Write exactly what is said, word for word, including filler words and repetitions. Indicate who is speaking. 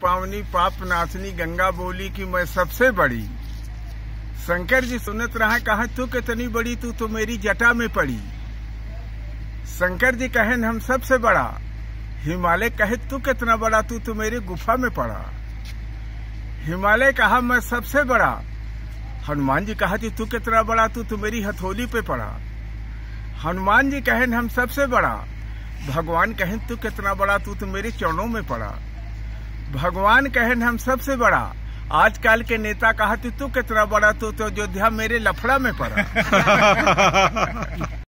Speaker 1: पावनी पाप नाशनी गंगा बोली कि मैं सबसे बड़ी। शंकर जी सुनत रहा, कहा तू कितनी बड़ी, तू तो मेरी जटा में पड़ी। शंकर जी कहे हम सबसे बड़ा। हिमालय कहे तू कितना बड़ा, तू तो मेरे गुफा में पड़ा। हिमालय कहा मैं सबसे बड़ा। हनुमान जी कहा कि तू कितना बड़ा, तू तो मेरी हथौली पे पड़ा। हनुमान जी कहे हम सबसे बड़ा। भगवान कहें तू कितना बड़ा, तू तो मेरे चरणों में पड़ा। भगवान कहें हम सबसे बड़ा। आजकल के नेता कहा तू कितना बड़ा, तू तो अयोध्या मेरे लफड़ा में पड़ा।